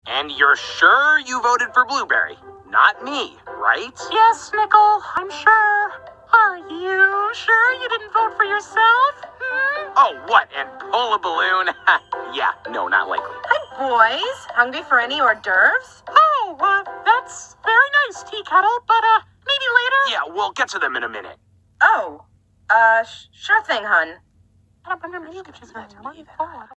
And you're sure you voted for Blueberry, not me, right? Yes, Nickel, I'm sure. Are you sure you didn't vote for yourself? Oh, what, and pull a balloon? Yeah, no, not likely. Hi, boys. Hungry for any hors d'oeuvres? Oh, that's very nice, Tea Kettle, but, maybe later? Yeah, we'll get to them in a minute. Oh, sure thing, hun.